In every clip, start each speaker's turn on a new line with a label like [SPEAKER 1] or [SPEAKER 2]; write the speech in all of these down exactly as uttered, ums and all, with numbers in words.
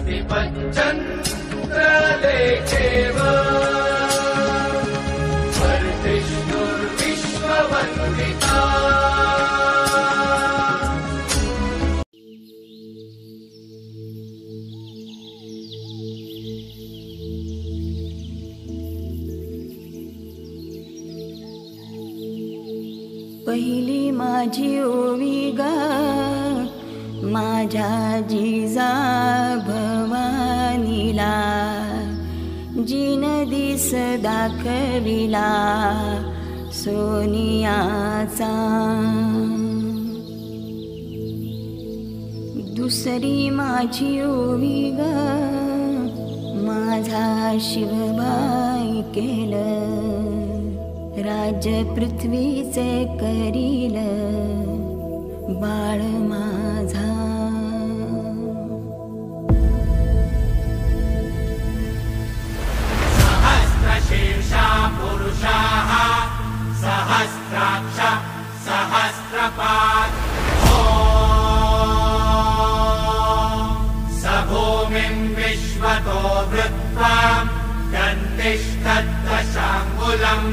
[SPEAKER 1] प्रतिपच्चन्द्रलेखेव वर्धिष्णुर्विश्ववन्दिता।
[SPEAKER 2] पहिली माझी ओवी गा माझ्या जिजा भवानीला, जिन दिस दाखविला सोनियाचा। दुसरी माझी ओवी गा माझा शिवबाई केलं, राज्य पृथ्वीचे करील बाळ माझा।
[SPEAKER 1] सहस्रशीर्षा पुरुषाः सहस्राक्ष सहस्रपाद। ॐ स भूमिं विश्वतो वृत्वा गन्तिष्ठद्दशाङ्गुलम्।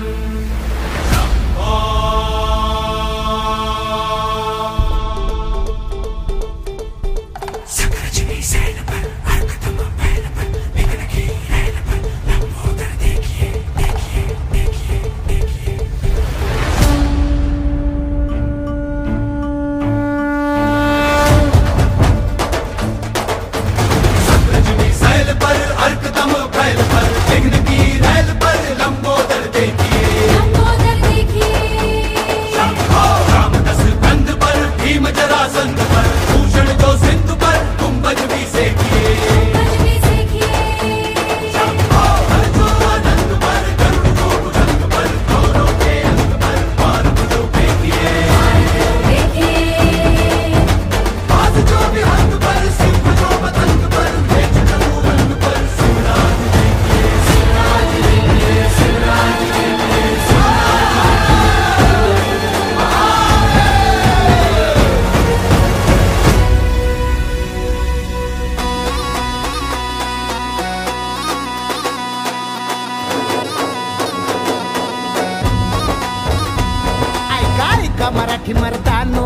[SPEAKER 3] मराठी मर्दानो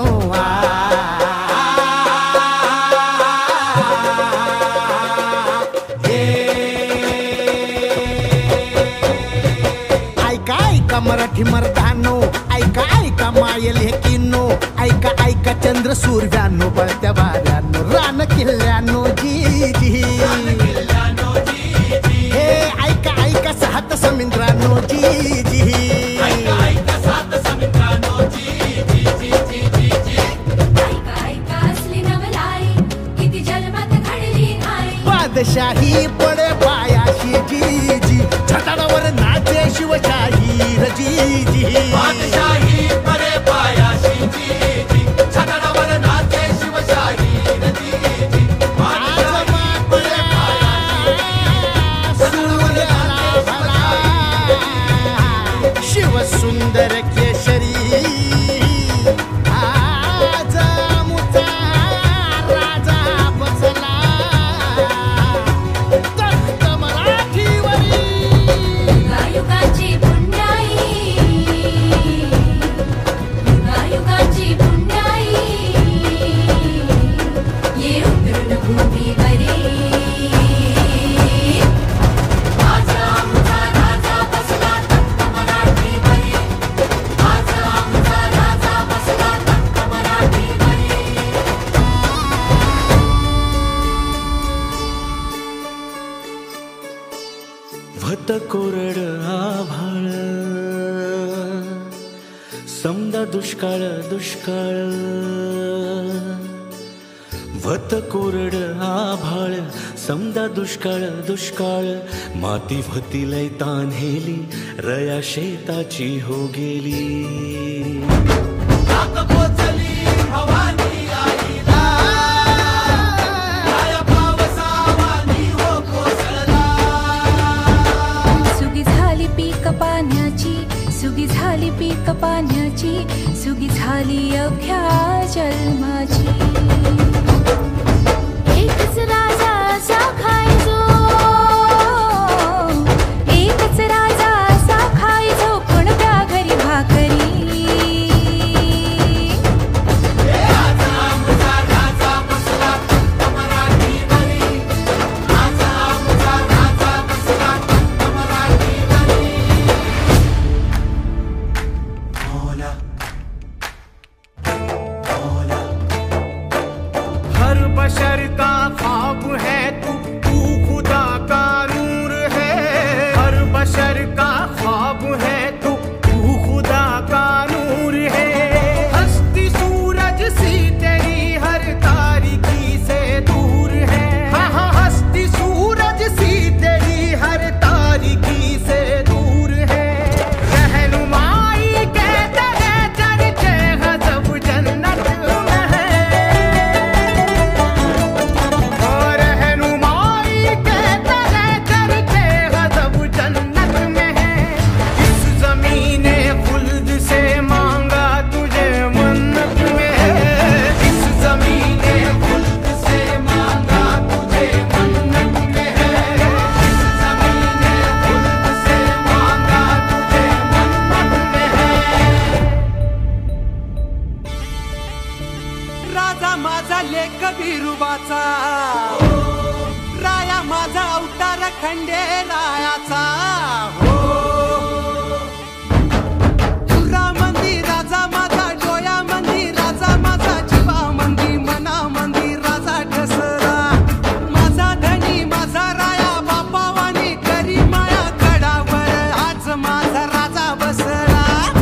[SPEAKER 3] ऐका ऐका मराठी मर्दानो, ऐका ऐका मायल हे किन्नो, ऐका ऐका चंद्र सूर्यानो, बळत्या वाऱ्यानो, रान किल्ल्यानो जी जी, हे ऐका ऐका सात समुद्रानो जी जी, शाही पडे पायाशी जी जी, छताडावर नाचे शिवशाही जी जी,
[SPEAKER 1] बादशाही पडे पायाशी जी जी, छताडावर नाचे शिवशाही जी जी, बादशाही पडे पायाशी
[SPEAKER 3] शिव सुंदर केशरी
[SPEAKER 4] भत कोरड आभाळ, समदा दुष्काळ दुष्काळ, भत कोरड आभाळ, समदा दुष्काळ दुष्काळ, माती भती लय तान्हेली, रया शेताची हो गेली।
[SPEAKER 2] सुगी झाली पीक पाण्याची, सुगी झाली अवघ्या जन्माची। एकच राजा
[SPEAKER 5] कबीरुबाचा राया माझा अवतार खंडेरायाचा हो तुरा मंदी राजा माझा डोया मंदी राजा माझा जीवा मंदी मना मंदी राजा ठसरा माझा धनी माझा राया बापावानी करी माया गडावर आज माझा राजा बसला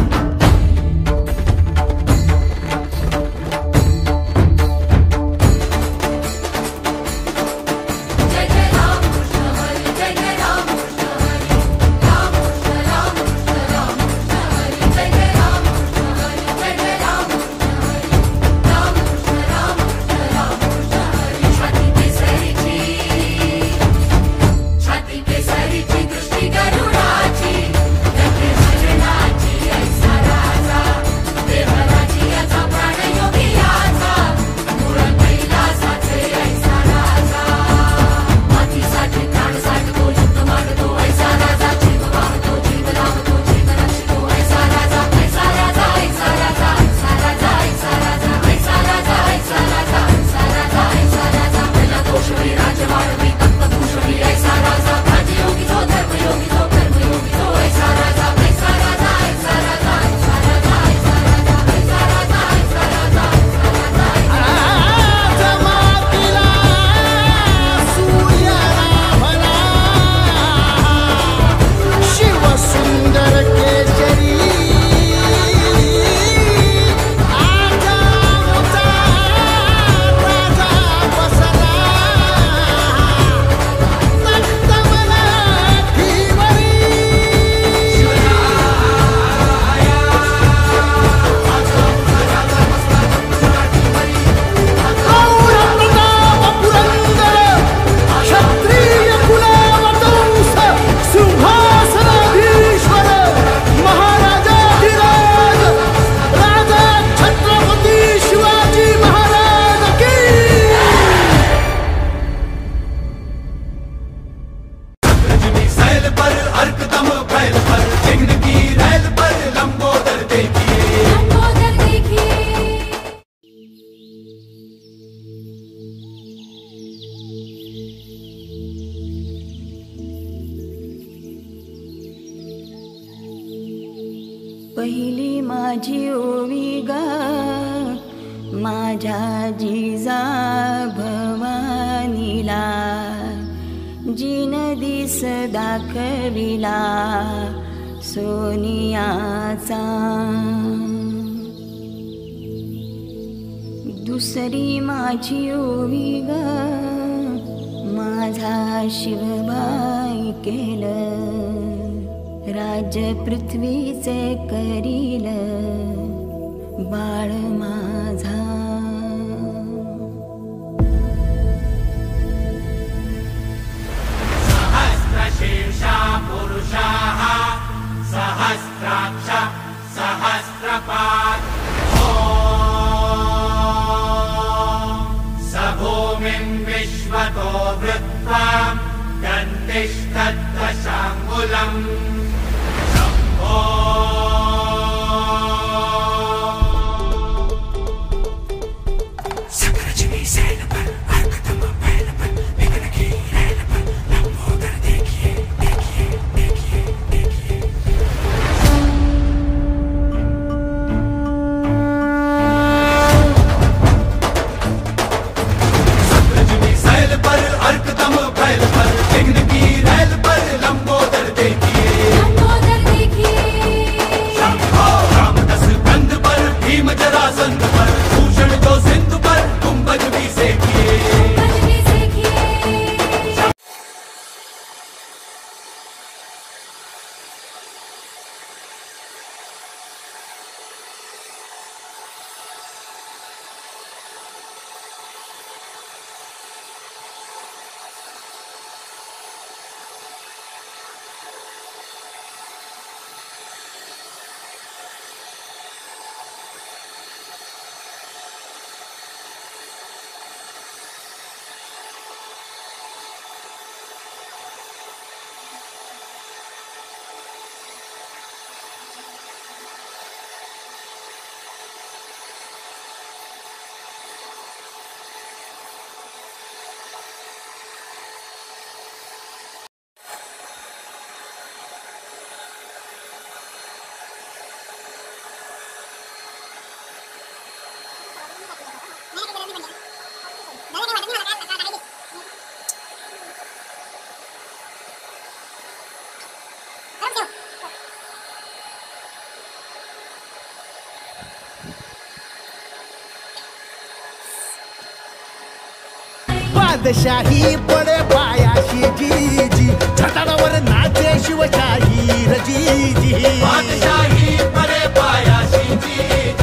[SPEAKER 6] पहिली माझी ओवी ग माझ्या जिजा भवानीला जिन दिस दाखविला सोनियाचा दुसरी माझी ओवी ग माझा शिवबाई केलं राज्य पृथ्वीचे करील बाळ माझा
[SPEAKER 1] सहस्रशीर्षा पुरुषाः सहस्राक्ष सहस्रपात् स भूमिं विश्वतो वृत्वा गन्तिष्ठद्दशाङ्गुलम्
[SPEAKER 6] लंबोदर देखिए
[SPEAKER 3] बादशाही पडे पायाशी जी जी छटाडावर नाचे शिवशाही रजी जी
[SPEAKER 1] बादशाही पडे पायाशी जी